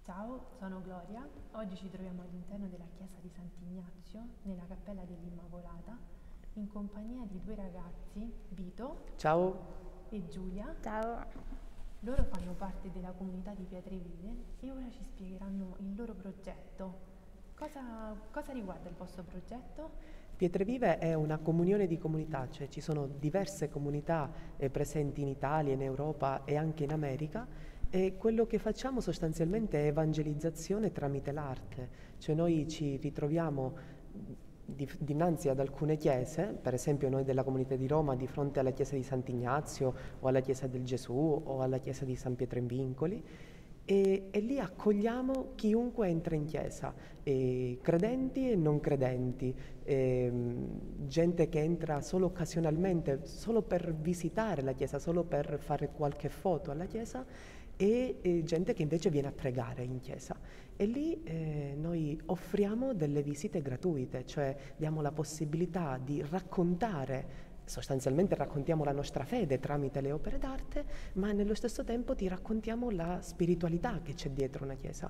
Ciao, sono Gloria. Oggi ci troviamo all'interno della chiesa di Sant'Ignazio, nella cappella dell'Immacolata, in compagnia di due ragazzi, Vito Ciao. e Giulia. Ciao. Loro fanno parte della comunità di Pietreville e ora ci spiegheranno il loro progetto. Cosa riguarda il vostro progetto? Pietreville è una comunione di comunità, cioè ci sono diverse comunità presenti in Italia, in Europa e anche in America, e quello che facciamo sostanzialmente è evangelizzazione tramite l'arte, cioè noi ci ritroviamo dinanzi ad alcune chiese, per esempio noi della comunità di Roma di fronte alla chiesa di Sant'Ignazio o alla chiesa del Gesù o alla chiesa di San Pietro in Vincoli, e lì accogliamo chiunque entra in chiesa, credenti e non credenti, gente che entra solo occasionalmente, solo per visitare la chiesa, solo per fare qualche foto alla chiesa, e gente che invece viene a pregare in chiesa. E lì noi offriamo delle visite gratuite, cioè diamo la possibilità di raccontare. Sostanzialmente raccontiamo la nostra fede tramite le opere d'arte, ma nello stesso tempo ti raccontiamo la spiritualità che c'è dietro una chiesa.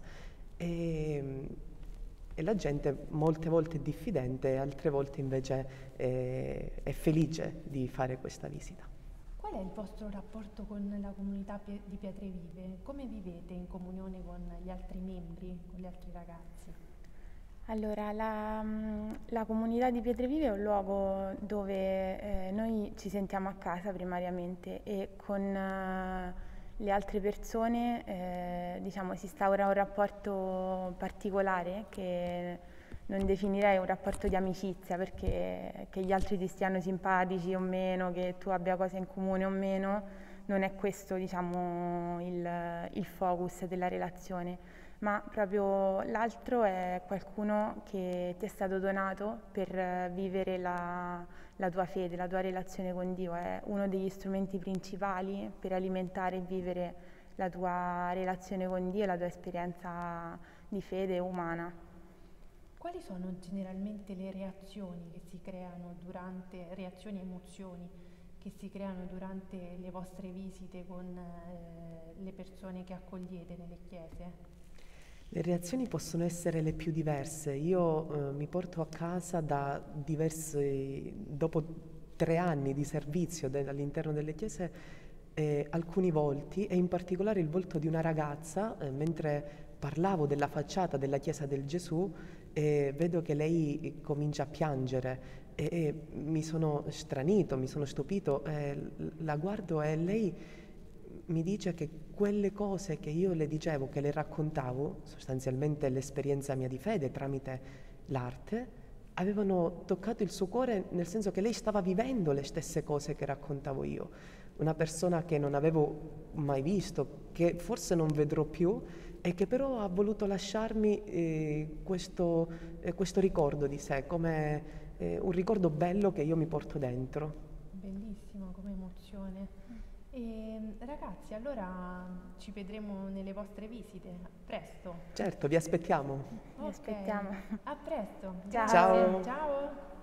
E la gente molte volte è diffidente, altre volte invece è felice di fare questa visita. Qual è il vostro rapporto con la comunità di Pietreville? Come vivete in comunione con gli altri membri, con gli altri ragazzi? Allora, la comunità di Pietreville è un luogo dove noi ci sentiamo a casa primariamente e con le altre persone diciamo, si instaura un rapporto particolare che non definirei un rapporto di amicizia, perché che gli altri ti stiano simpatici o meno, che tu abbia cose in comune o meno, non è questo diciamo, il focus della relazione, ma proprio l'altro è qualcuno che ti è stato donato per vivere la tua fede, la tua relazione con Dio. È uno degli strumenti principali per alimentare e vivere la tua relazione con Dio e la tua esperienza di fede umana. Quali sono generalmente le reazioni che si creano reazioni e emozioni che si creano durante le vostre visite con le persone che accogliete nelle chiese? Le reazioni possono essere le più diverse. Io mi porto a casa dopo 3 anni di servizio all'interno delle chiese, alcuni volti, e in particolare il volto di una ragazza, mentre parlavo della facciata della chiesa del Gesù, vedo che lei comincia a piangere e mi sono stranito, mi sono stupito, la guardo e lei mi dice che quelle cose che io le dicevo, che le raccontavo, sostanzialmente l'esperienza mia di fede tramite l'arte, avevano toccato il suo cuore, nel senso che lei stava vivendo le stesse cose che raccontavo io. Una persona che non avevo mai visto, che forse non vedrò più, e che però ha voluto lasciarmi questo ricordo di sé, come un ricordo bello che io mi porto dentro. Bellissimo come emozione. E, ragazzi, allora ci vedremo nelle vostre visite presto. Certo, vi aspettiamo. Vi aspettiamo. A presto. Ciao. Grazie. Ciao. Ciao.